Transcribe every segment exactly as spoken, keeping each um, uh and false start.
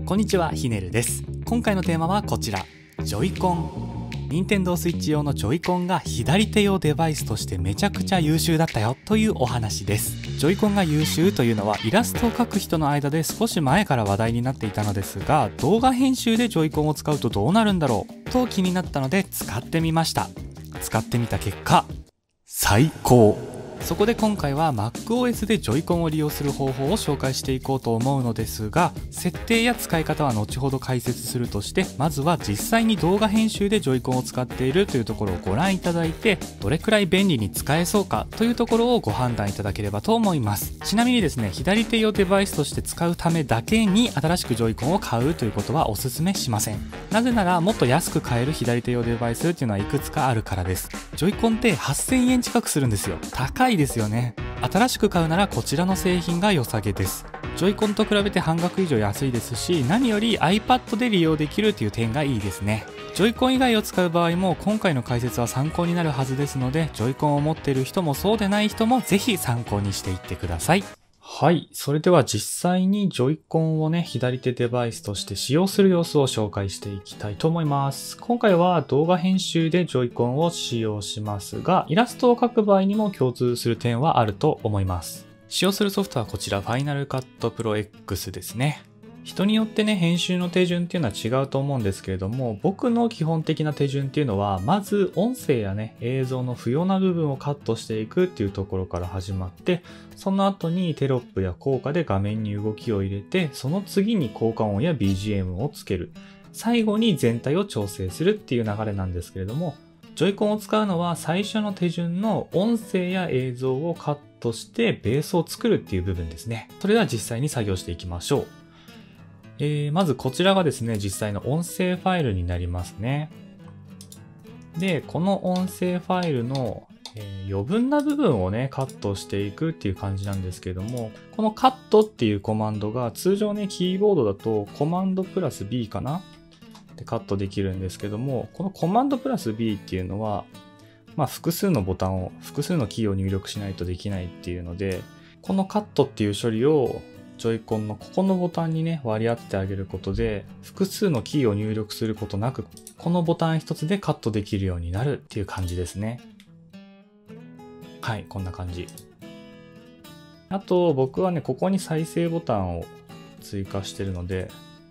こんにちは、ひねるです。今回のテーマはこちら、ジョイコン。任天堂スイッチ用のジョイコンが左手用デバイスとしてめちゃくちゃ優秀だったよというお話です。ジョイコンが優秀というのはイラストを描く人の間で少し前から話題になっていたのですが、動画編集でジョイコンを使うとどうなるんだろうと気になったので使ってみました。使ってみた結果、最高。そこで今回は MacOS でジョイコンを利用する方法を紹介していこうと思うのですが、設定や使い方は後ほど解説するとして、まずは実際に動画編集でジョイコンを使っているというところをご覧いただいて、どれくらい便利に使えそうかというところをご判断いただければと思います。ちなみにですね、左手用デバイスとして使うためだけに新しくジョイコンを買うということはお勧めしません。なぜならもっと安く買える左手用デバイスっていうのはいくつかあるからです。ジョイコンってはっせんえん近くするんですよ。高いですよね。新しく買うならこちらの製品が良さげです。ジョイコンと比べて半額以上安いですし、何より iPad で利用できるという点がいいですね。ジョイコン以外を使う場合も今回の解説は参考になるはずですので、ジョイコンを持っている人もそうでない人もぜひ参考にしていってください。はい。それでは実際にジョイコンをね、左手デバイスとして使用する様子を紹介していきたいと思います。今回は動画編集でジョイコンを使用しますが、イラストを描く場合にも共通する点はあると思います。使用するソフトはこちら Final Cut Pro X ですね。人によってね、編集の手順っていうのは違うと思うんですけれども、僕の基本的な手順っていうのは、まず音声やね、映像の不要な部分をカットしていくっていうところから始まって、その後にテロップや効果で画面に動きを入れて、その次に効果音や ビージーエム をつける。最後に全体を調整するっていう流れなんですけれども、ジョイコンを使うのは最初の手順の音声や映像をカットしてベースを作るっていう部分ですね。それでは実際に作業していきましょう。えー、まずこちらがですね、実際の音声ファイルになりますね。で、この音声ファイルの、えー、余分な部分をね、カットしていくっていう感じなんですけれども、このカットっていうコマンドが通常ね、キーボードだとコマンドプラス B かなでカットできるんですけども、このコマンドプラス B っていうのは、まあ複数のボタンを、複数のキーを入力しないとできないっていうので、このカットっていう処理をジョイコンのここのボタンにね、割り当ててあげることで、複数のキーを入力することなく、このボタン一つでカットできるようになるっていう感じですね。はい、こんな感じ。あと、僕はね、ここに再生ボタンを追加してるので、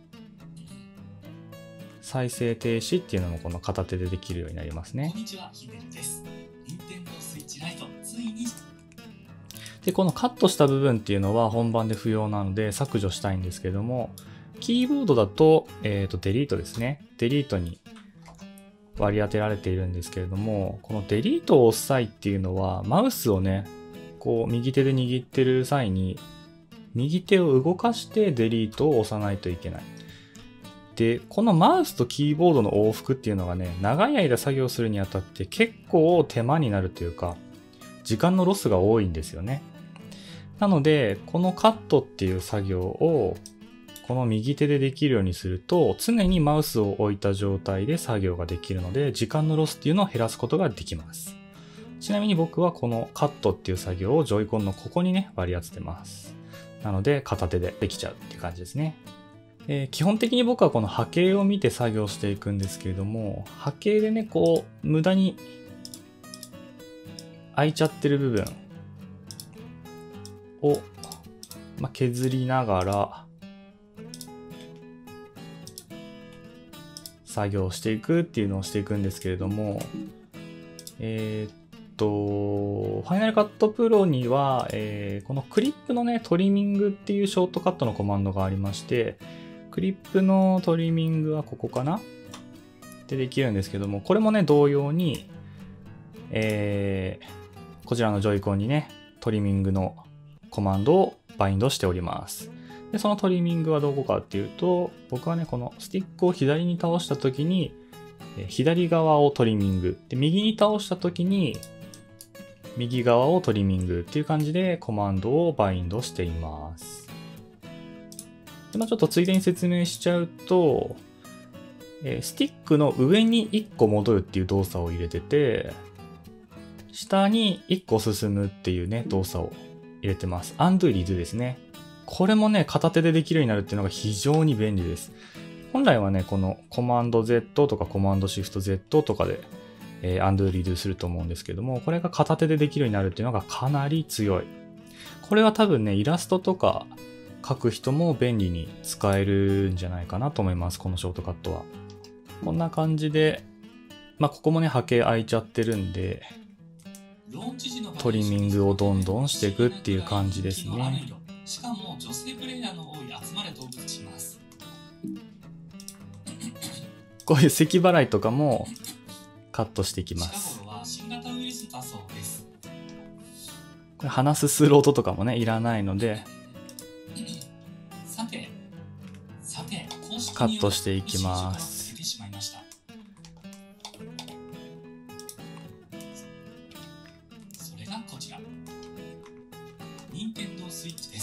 再生停止っていうのもこの片手でできるようになりますね。こんにちは、ひねるです。任天堂スイッチライト、ついに。で、このカットした部分っていうのは本番で不要なので削除したいんですけども、キーボードだと、えっと、デリートですね。デリートに割り当てられているんですけれども、このデリートを押す際っていうのは、マウスをね、こう右手で握ってる際に、右手を動かしてデリートを押さないといけない。で、このマウスとキーボードの往復っていうのがね、長い間作業するにあたって結構手間になるというか、時間のロスが多いんですよね。なので、このカットっていう作業をこの右手でできるようにすると、常にマウスを置いた状態で作業ができるので、時間のロスっていうのを減らすことができます。ちなみに僕はこのカットっていう作業をジョイコンのここにね、割り当ててます。なので、片手でできちゃうっていう感じですね。えー、基本的に僕はこの波形を見て作業していくんですけれども、波形でね、こう、無駄に空いちゃってる部分を、まあ、削りながら作業していくっていうのをしていくんですけれども、えー、っと、Final Cut Pro には、えー、このクリップのね、トリミングっていうショートカットのコマンドがありまして、クリップのトリミングはここかなでできるんですけども、これもね、同様に、えー、こちらのジョイコンにね、トリミングのコマンドをバインドしております。で、そのトリミングはどこかっていうと、僕はね、このスティックを左に倒した時に、左側をトリミング。で、右に倒した時に、右側をトリミングっていう感じでコマンドをバインドしています。で、まあ、ちょっとついでに説明しちゃうと、スティックの上にいっこ戻るっていう動作を入れてて、下にいっこ進むっていうね、動作を入れてます。undo、redo ですね。 これもね、片手でできるようになるっていうのが非常に便利です。本来はね、このコマンド Z とかコマンドシフト Z とかで、えー、undo redo すると思うんですけども、これが片手でできるようになるっていうのがかなり強い。これは多分ね、イラストとか描く人も便利に使えるんじゃないかなと思います、このショートカットは。こんな感じで、まあ、ここもね、波形空いちゃってるんで、トリミングをどんどんしていくっていう感じですね。しかも女性プレイヤーの多い集まれ動物します。こういう咳払いとかもカットしていきます。これ話すスロートとかもね、いらないので、カットしていきます。それがこちら。任天堂スイッチです。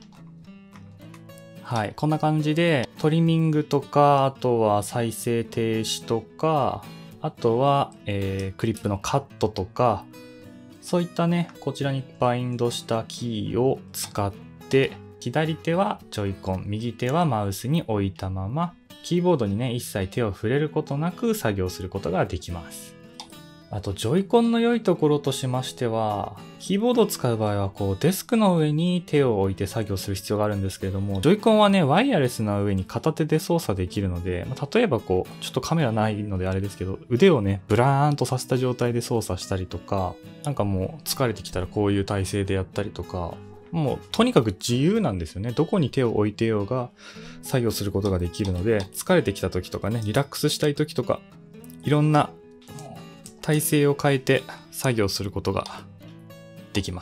はい、こんな感じでトリミングとか、あとは再生停止とか、あとは、えー、クリップのカットとか、そういったね、こちらにバインドしたキーを使って、左手はジョイコン、右手はマウスに置いたまま、キーボードにね、一切手を触れることなく作業することができます。あと、ジョイコンの良いところとしましては、キーボードを使う場合は、こう、デスクの上に手を置いて作業する必要があるんですけれども、ジョイコンはね、ワイヤレスな上に片手で操作できるので、まあ、例えばこう、ちょっとカメラないのであれですけど、腕をね、ブラーンとさせた状態で操作したりとか、なんかもう疲れてきたらこういう体勢でやったりとか、もうとにかく自由なんですよね。どこに手を置いてようが作業することができるので、疲れてきた時とかね、リラックスしたい時とか、いろんな体勢を変えて作業することができます。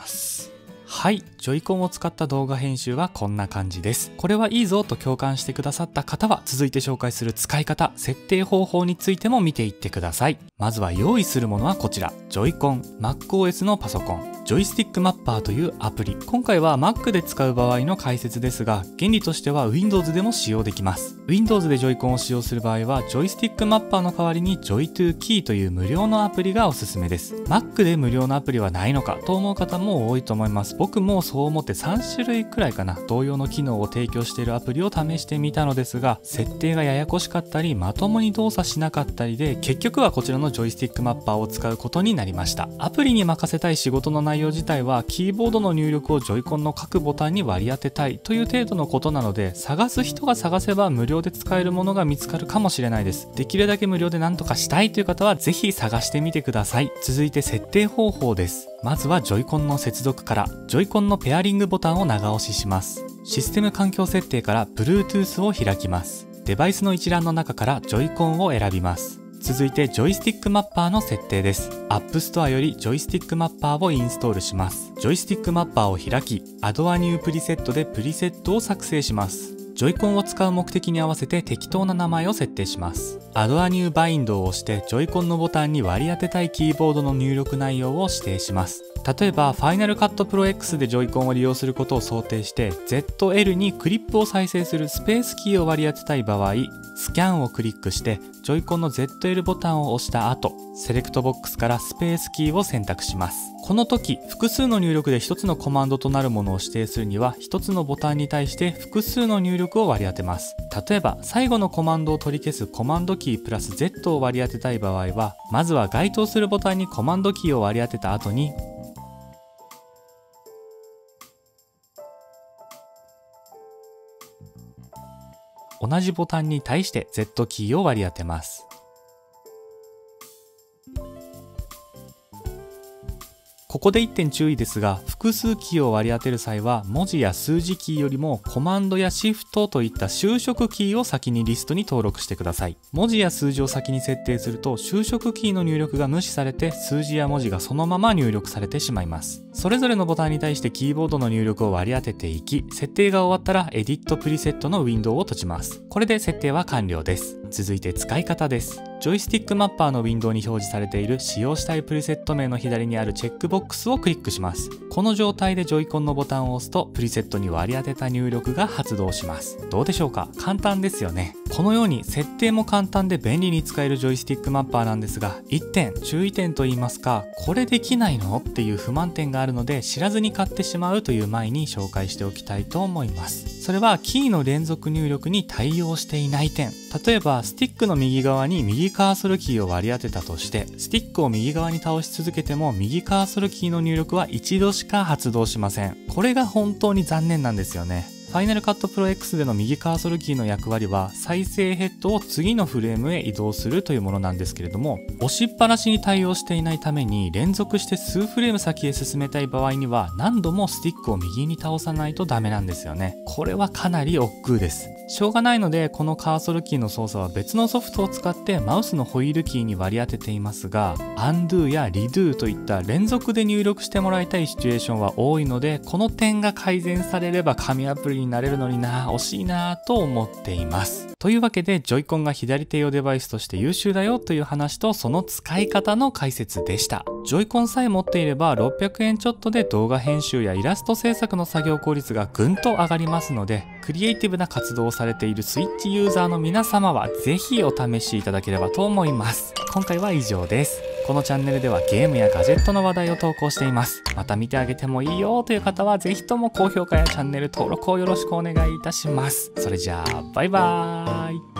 はい、ジョイコンを使った動画編集はこんな感じです。これはいいぞと共感してくださった方は、続いて紹介する使い方、設定方法についても見ていってください。まずは用意するものはこちら。ジョイコン、MacOS のパソコン、ジョイスティックマッパーというアプリ。今回は Mac で使う場合の解説ですが、原理としては Windows でも使用できます。Windows でジョイコンを使用する場合は、ジョイスティックマッパーの代わりに ジョイトゥー キーという無料のアプリがおすすめです。Mac で無料のアプリはないのかと思う方も多いと思います。僕もそう思ってさん種類くらいかな、同様の機能を提供しているアプリを試してみたのですが、設定がややこしかったり、まともに動作しなかったりで、結局はこちらのジョイスティックマッパーを使うことになりました。アプリに任せたい仕事の内容自体は、キーボードの入力をジョイコンの各ボタンに割り当てたいという程度のことなので、探す人が探せば無料で使えるものが見つかるかもしれないです。できるだけ無料で何とかしたいという方はぜひ探してみてください。続いて設定方法です。まずはジョイコンの接続から、ジョイコンのペアリングボタンを長押しします。システム環境設定から Bluetooth を開きます。デバイスの一覧の中からジョイコンを選びます。続いてジョイスティックマッパーの設定です。App Store よりジョイスティックマッパーをインストールします。ジョイスティックマッパーを開き、Add a New Preset でプリセットを作成します。ジョイコンを使う目的に合わせて適当な名前を設定します。Add a New Bind を押してジョイコンのボタンに割り当てたいキーボードの入力内容を指定します。例えば Final Cut Pro X でジョイコンを利用することを想定して ゼットエル にクリップを再生するスペースキーを割り当てたい場合、スキャンをクリックしてジョイコンの ゼットエル ボタンを押した後、セレクトボックスからスペースキーを選択します。この時、複数の入力で一つのコマンドとなるものを指定するには、一つのボタンに対して複数の入力を割り当てます。例えば、最後のコマンドを取り消すコマンドキープラス Z を割り当てたい場合は、まずは該当するボタンにコマンドキーを割り当てた後に、同じボタンに対して Z キーを割り当てます。ここで一点注意ですが、複数キーを割り当てる際は、文字や数字キーよりもコマンドやシフトといった修飾キーを先にリストに登録してください。文字や数字を先に設定すると、修飾キーの入力が無視されて、数字や文字がそのまま入力されてしまいます。それぞれのボタンに対してキーボードの入力を割り当てていき、設定が終わったらエディットプリセットのウィンドウを閉じます。これで設定は完了です。続いて使い方です。ジョイスティックマッパーのウィンドウに表示されている使用したいプリセット名の左にあるチェックボックスをクリックします。この状態でジョイコンのボタンを押すとプリセットに割り当てた入力が発動します。どうでしょうか？簡単ですよね。 このように設定も簡単で便利に使えるジョイスティックマッパーなんですが、いってん注意点と言いますか、これできないのっていう不満点があるので、知らずに買ってしまうという前に紹介しておきたいと思います。それはキーの連続入力に対応していない点。例えばスティックの右側に右カーソルキーを割り当てたとして、スティックを右側に倒し続けても右カーソルキーの入力は一度しか発動しません。これが本当に残念なんですよね。ファイナルカットプロ X での右カーソルキーの役割は再生ヘッドを次のフレームへ移動するというものなんですけれども、押しっぱなしに対応していないために連続して数フレーム先へ進めたい場合には何度もスティックを右に倒さないとダメなんですよね。これはかなり億劫です。しょうがないのでこのカーソルキーの操作は別のソフトを使ってマウスのホイールキーに割り当てていますが、Undo や Redo といった連続で入力してもらいたいシチュエーションは多いので、この点が改善されれば神アプリになれるのにな、惜しいなと思っています。というわけでジョイコンが左手用デバイスとして優秀だよという話とその使い方の解説でした。ジョイコンさえ持っていればろっぴゃくえんちょっとで動画編集やイラスト制作の作業効率がぐんと上がりますので、クリエイティブな活動をされているスイッチユーザーの皆様はぜひお試しいただければと思います。今回は以上です。このチャンネルではゲームやガジェットの話題を投稿しています。また見てあげてもいいよという方はぜひとも高評価やチャンネル登録をよろしくお願いいたします。それじゃあバイバーイ。